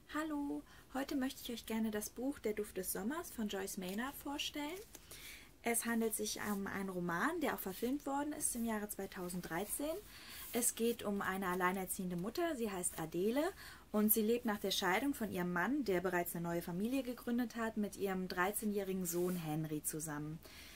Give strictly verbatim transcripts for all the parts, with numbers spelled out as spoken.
Hallo, heute möchte ich euch gerne das Buch Der Duft des Sommers von Joyce Maynard vorstellen. Es handelt sich um einen Roman, der auch verfilmt worden ist im Jahre zweitausenddreizehn. Es geht um eine alleinerziehende Mutter, sie heißt Adele und sie lebt nach der Scheidung von ihrem Mann, der bereits eine neue Familie gegründet hat, mit ihrem dreizehnjährigen Sohn Henry zusammen.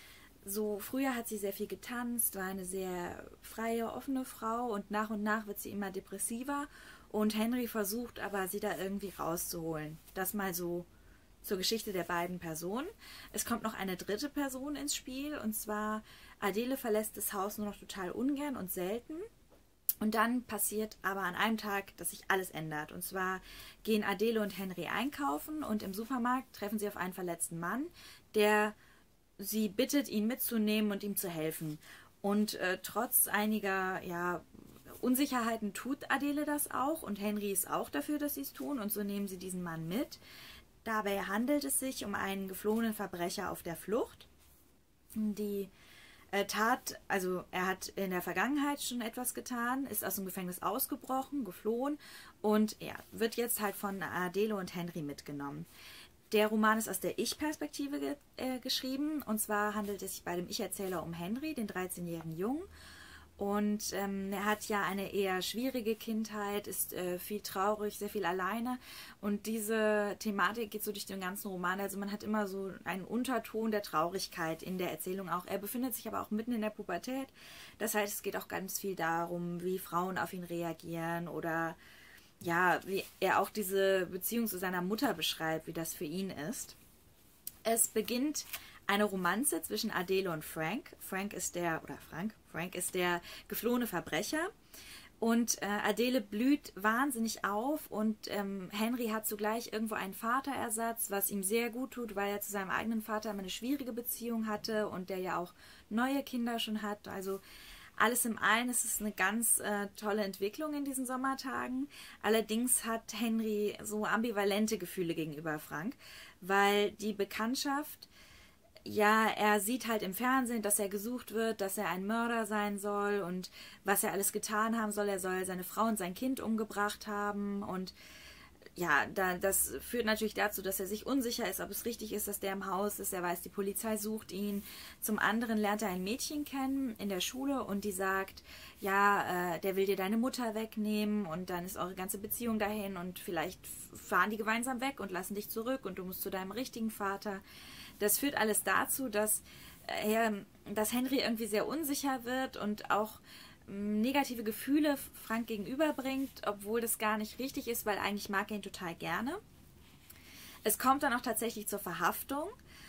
So früher hat sie sehr viel getanzt, war eine sehr freie, offene Frau und nach und nach wird sie immer depressiver und Henry versucht aber, sie da irgendwie rauszuholen. Das mal so zur Geschichte der beiden Personen. Es kommt noch eine dritte Person ins Spiel und zwar Adele verlässt das Haus nur noch total ungern und selten. Und dann passiert aber an einem Tag, dass sich alles ändert. Und zwar gehen Adele und Henry einkaufen und im Supermarkt treffen sie auf einen verletzten Mann, der sie bittet, ihn mitzunehmen und ihm zu helfen. Und äh, trotz einiger ja, Unsicherheiten tut Adele das auch und Henry ist auch dafür, dass sie es tun und so nehmen sie diesen Mann mit. Dabei handelt es sich um einen geflohenen Verbrecher auf der Flucht. Die äh, Tat, also er hat in der Vergangenheit schon etwas getan, ist aus dem Gefängnis ausgebrochen, geflohen und er ja, wird jetzt halt von Adele und Henry mitgenommen. Der Roman ist aus der Ich-Perspektive ge äh, geschrieben und zwar handelt es sich bei dem Ich-Erzähler um Henry, den dreizehnjährigen Jungen. Und ähm, er hat ja eine eher schwierige Kindheit, ist äh, viel traurig, sehr viel alleine. Und diese Thematik geht so durch den ganzen Roman. Also man hat immer so einen Unterton der Traurigkeit in der Erzählung auch. Er befindet sich aber auch mitten in der Pubertät. Das heißt, es geht auch ganz viel darum, wie Frauen auf ihn reagieren oder ja, wie er auch diese Beziehung zu seiner Mutter beschreibt, wie das für ihn ist. Es beginnt eine Romanze zwischen Adele und Frank. Frank ist der, oder Frank, Frank ist der geflohene Verbrecher. Und äh, Adele blüht wahnsinnig auf und ähm, Henry hat zugleich irgendwo einen Vaterersatz, was ihm sehr gut tut, weil er zu seinem eigenen Vater immer eine schwierige Beziehung hatte und der ja auch neue Kinder schon hat. Also alles im Allen ist es eine ganz äh, tolle Entwicklung in diesen Sommertagen. Allerdings hat Henry so ambivalente Gefühle gegenüber Frank, weil die Bekanntschaft, ja, er sieht halt im Fernsehen, dass er gesucht wird, dass er ein Mörder sein soll und was er alles getan haben soll. Er soll seine Frau und sein Kind umgebracht haben und ja, da, das führt natürlich dazu, dass er sich unsicher ist, ob es richtig ist, dass der im Haus ist. Er weiß, die Polizei sucht ihn. Zum anderen lernt er ein Mädchen kennen in der Schule und die sagt, ja, äh, der will dir deine Mutter wegnehmen und dann ist eure ganze Beziehung dahin und vielleicht fahren die gemeinsam weg und lassen dich zurück und du musst zu deinem richtigen Vater. Das führt alles dazu, dass, äh, dass Henry irgendwie sehr unsicher wird und auch negative Gefühle Frank gegenüberbringt, obwohl das gar nicht richtig ist, weil eigentlich mag er ihn total gerne. Es kommt dann auch tatsächlich zur Verhaftung,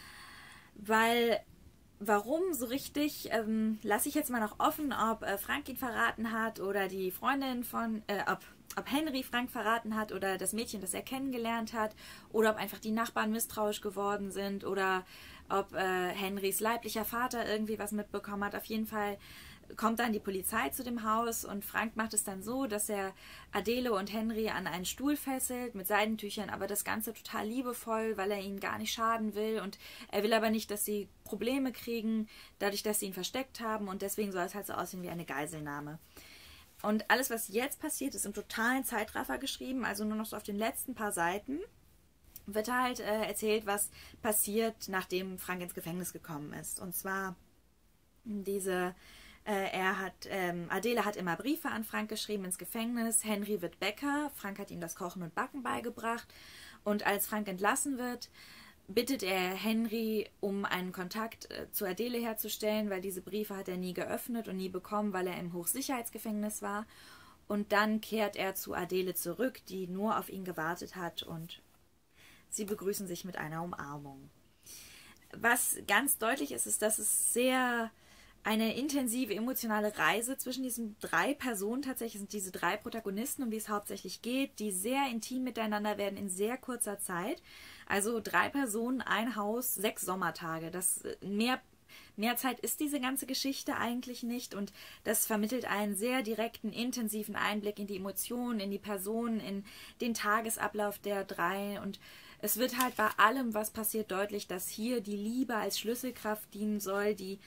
weil warum so richtig, ähm, lasse ich jetzt mal noch offen, ob äh, Frank ihn verraten hat oder die Freundin von, äh, ob, ob Henry Frank verraten hat oder das Mädchen, das er kennengelernt hat oder ob einfach die Nachbarn misstrauisch geworden sind oder ob äh, Henrys leiblicher Vater irgendwie was mitbekommen hat. Auf jeden Fall kommt dann die Polizei zu dem Haus und Frank macht es dann so, dass er Adele und Henry an einen Stuhl fesselt mit Seidentüchern, aber das Ganze total liebevoll, weil er ihnen gar nicht schaden will und er will aber nicht, dass sie Probleme kriegen, dadurch, dass sie ihn versteckt haben und deswegen soll es halt so aussehen wie eine Geiselnahme. Und alles, was jetzt passiert, ist im totalen Zeitraffer geschrieben, also nur noch so auf den letzten paar Seiten wird halt äh, erzählt, was passiert, nachdem Frank ins Gefängnis gekommen ist. Und zwar diese Er hat, ähm, Adele hat immer Briefe an Frank geschrieben ins Gefängnis. Henry wird Bäcker. Frank hat ihm das Kochen und Backen beigebracht. Und als Frank entlassen wird, bittet er Henry, um einen Kontakt äh, zu Adele herzustellen, weil diese Briefe hat er nie geöffnet und nie bekommen, weil er im Hochsicherheitsgefängnis war. Und dann kehrt er zu Adele zurück, die nur auf ihn gewartet hat und sie begrüßen sich mit einer Umarmung. Was ganz deutlich ist, ist, dass es sehr eine intensive emotionale Reise zwischen diesen drei Personen tatsächlich sind diese drei Protagonisten, um die es hauptsächlich geht, die sehr intim miteinander werden in sehr kurzer Zeit. Also drei Personen, ein Haus, sechs Sommertage. Das mehr, mehr Zeit ist diese ganze Geschichte eigentlich nicht und das vermittelt einen sehr direkten, intensiven Einblick in die Emotionen, in die Personen, in den Tagesablauf der drei und es wird halt bei allem, was passiert, deutlich, dass hier die Liebe als Schlüsselkraft dienen soll, die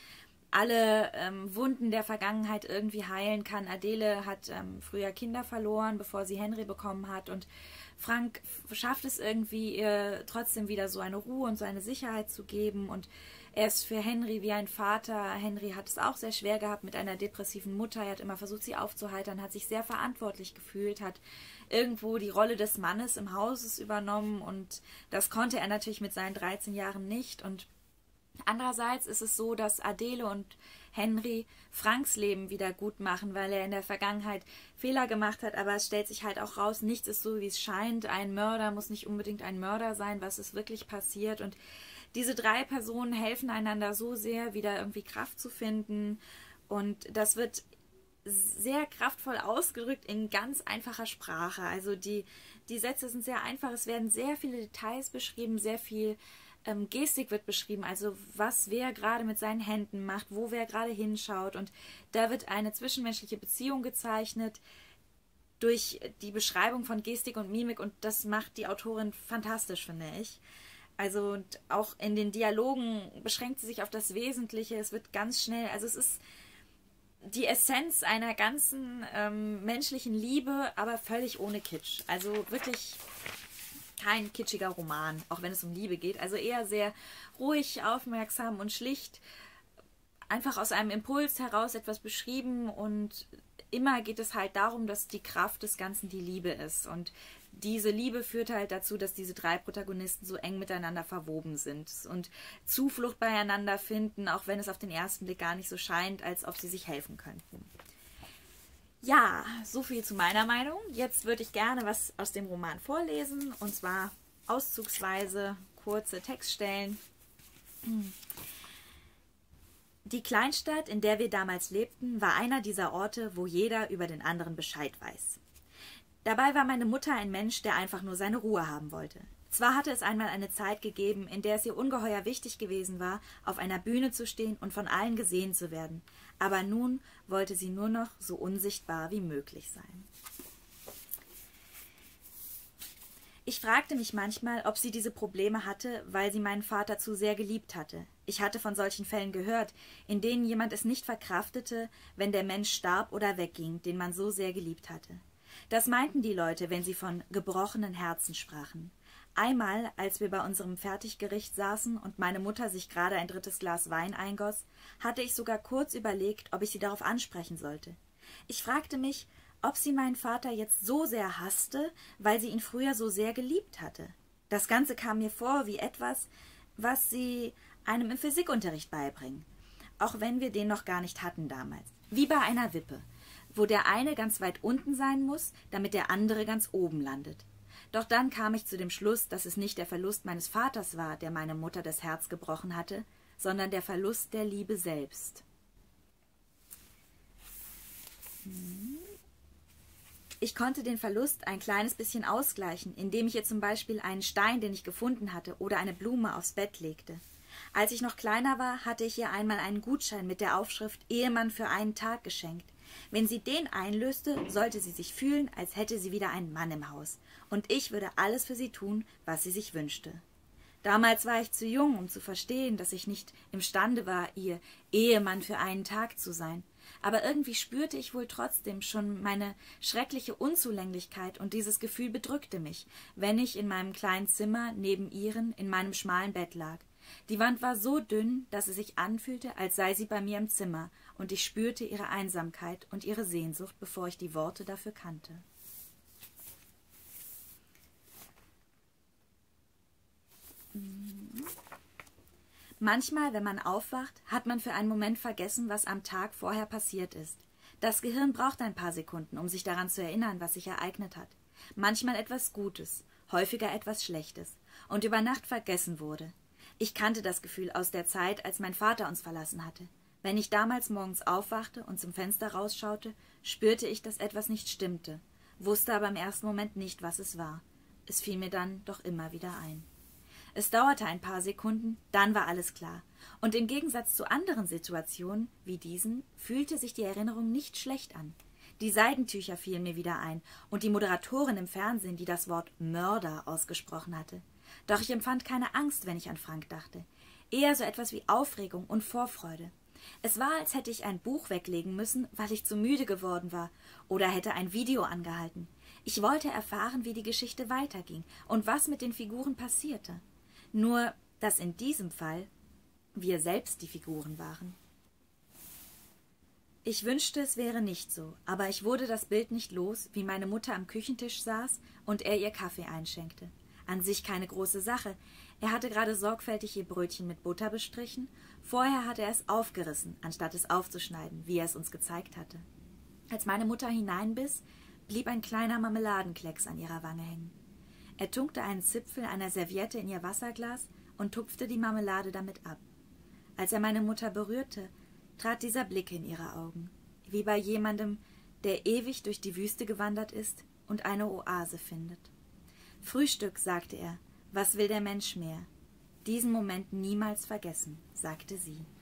alle ähm, Wunden der Vergangenheit irgendwie heilen kann. Adele hat ähm, früher Kinder verloren, bevor sie Henry bekommen hat, und Frank schafft es irgendwie, ihr trotzdem wieder so eine Ruhe und so eine Sicherheit zu geben, und er ist für Henry wie ein Vater. Henry hat es auch sehr schwer gehabt mit einer depressiven Mutter. Er hat immer versucht, sie aufzuheitern, hat sich sehr verantwortlich gefühlt, hat irgendwo die Rolle des Mannes im Haus übernommen, und das konnte er natürlich mit seinen dreizehn Jahren nicht. Und andererseits ist es so, dass Adele und Henry Franks Leben wieder gut machen, weil er in der Vergangenheit Fehler gemacht hat, aber es stellt sich halt auch raus, nichts ist so, wie es scheint. Ein Mörder muss nicht unbedingt ein Mörder sein, was ist wirklich passiert, und diese drei Personen helfen einander so sehr, wieder irgendwie Kraft zu finden, und das wird sehr kraftvoll ausgedrückt in ganz einfacher Sprache. Also die, die Sätze sind sehr einfach, es werden sehr viele Details beschrieben, sehr viel ähm, Gestik wird beschrieben, also was wer gerade mit seinen Händen macht, wo wer gerade hinschaut, und da wird eine zwischenmenschliche Beziehung gezeichnet durch die Beschreibung von Gestik und Mimik, und das macht die Autorin fantastisch, finde ich. Also und auch in den Dialogen beschränkt sie sich auf das Wesentliche, es wird ganz schnell, also es ist die Essenz einer ganzen ähm, menschlichen Liebe, aber völlig ohne Kitsch. Also wirklich kein kitschiger Roman, auch wenn es um Liebe geht. Also eher sehr ruhig, aufmerksam und schlicht, einfach aus einem Impuls heraus etwas beschrieben, und immer geht es halt darum, dass die Kraft des Ganzen die Liebe ist, und diese Liebe führt halt dazu, dass diese drei Protagonisten so eng miteinander verwoben sind und Zuflucht beieinander finden, auch wenn es auf den ersten Blick gar nicht so scheint, als ob sie sich helfen könnten. Ja, so viel zu meiner Meinung. Jetzt würde ich gerne was aus dem Roman vorlesen, und zwar auszugsweise kurze Textstellen. Die Kleinstadt, in der wir damals lebten, war einer dieser Orte, wo jeder über den anderen Bescheid weiß. Dabei war meine Mutter ein Mensch, der einfach nur seine Ruhe haben wollte. Zwar hatte es einmal eine Zeit gegeben, in der es ihr ungeheuer wichtig gewesen war, auf einer Bühne zu stehen und von allen gesehen zu werden, aber nun wollte sie nur noch so unsichtbar wie möglich sein. Ich fragte mich manchmal, ob sie diese Probleme hatte, weil sie meinen Vater zu sehr geliebt hatte. Ich hatte von solchen Fällen gehört, in denen jemand es nicht verkraftete, wenn der Mensch starb oder wegging, den man so sehr geliebt hatte. Das meinten die Leute, wenn sie von gebrochenen Herzen sprachen. Einmal, als wir bei unserem Fertiggericht saßen und meine Mutter sich gerade ein drittes Glas Wein eingoss, hatte ich sogar kurz überlegt, ob ich sie darauf ansprechen sollte. Ich fragte mich, ob sie meinen Vater jetzt so sehr hasste, weil sie ihn früher so sehr geliebt hatte. Das Ganze kam mir vor wie etwas, was sie einem im Physikunterricht beibringen, auch wenn wir den noch gar nicht hatten damals. Wie bei einer Wippe, wo der eine ganz weit unten sein muss, damit der andere ganz oben landet. Doch dann kam ich zu dem Schluss, dass es nicht der Verlust meines Vaters war, der meine Mutter das Herz gebrochen hatte, sondern der Verlust der Liebe selbst. Ich konnte den Verlust ein kleines bisschen ausgleichen, indem ich ihr zum Beispiel einen Stein, den ich gefunden hatte, oder eine Blume aufs Bett legte. Als ich noch kleiner war, hatte ich ihr einmal einen Gutschein mit der Aufschrift »Ehemann für einen Tag« geschenkt. Wenn sie den einlöste, sollte sie sich fühlen, als hätte sie wieder einen Mann im Haus, und ich würde alles für sie tun, was sie sich wünschte. Damals war ich zu jung, um zu verstehen, dass ich nicht imstande war, ihr Ehemann für einen Tag zu sein. Aber irgendwie spürte ich wohl trotzdem schon meine schreckliche Unzulänglichkeit, und dieses Gefühl bedrückte mich, wenn ich in meinem kleinen Zimmer neben ihren in meinem schmalen Bett lag. Die Wand war so dünn, dass es sich anfühlte, als sei sie bei mir im Zimmer, und ich spürte ihre Einsamkeit und ihre Sehnsucht, bevor ich die Worte dafür kannte. Manchmal, wenn man aufwacht, hat man für einen Moment vergessen, was am Tag vorher passiert ist. Das Gehirn braucht ein paar Sekunden, um sich daran zu erinnern, was sich ereignet hat. Manchmal etwas Gutes, häufiger etwas Schlechtes, und über Nacht vergessen wurde. Ich kannte das Gefühl aus der Zeit, als mein Vater uns verlassen hatte. Wenn ich damals morgens aufwachte und zum Fenster rausschaute, spürte ich, dass etwas nicht stimmte, wusste aber im ersten Moment nicht, was es war. Es fiel mir dann doch immer wieder ein. Es dauerte ein paar Sekunden, dann war alles klar. Und im Gegensatz zu anderen Situationen, wie diesen, fühlte sich die Erinnerung nicht schlecht an. Die Seidentücher fielen mir wieder ein und die Moderatorin im Fernsehen, die das Wort Mörder ausgesprochen hatte. Doch ich empfand keine Angst, wenn ich an Frank dachte. Eher so etwas wie Aufregung und Vorfreude. Es war, als hätte ich ein Buch weglegen müssen, weil ich zu müde geworden war, oder hätte ein Video angehalten. Ich wollte erfahren, wie die Geschichte weiterging und was mit den Figuren passierte. Nur, dass in diesem Fall wir selbst die Figuren waren. Ich wünschte, es wäre nicht so, aber ich wurde das Bild nicht los, wie meine Mutter am Küchentisch saß und er ihr Kaffee einschenkte. An sich keine große Sache. Er hatte gerade sorgfältig ihr Brötchen mit Butter bestrichen. Vorher hatte er es aufgerissen, anstatt es aufzuschneiden, wie er es uns gezeigt hatte. Als meine Mutter hineinbiss, blieb ein kleiner Marmeladenklecks an ihrer Wange hängen. Er tunkte einen Zipfel einer Serviette in ihr Wasserglas und tupfte die Marmelade damit ab. Als er meine Mutter berührte, trat dieser Blick in ihre Augen, wie bei jemandem, der ewig durch die Wüste gewandert ist und eine Oase findet. »Frühstück«, sagte er, »was will der Mensch mehr?« »Diesen Moment niemals vergessen«, sagte sie.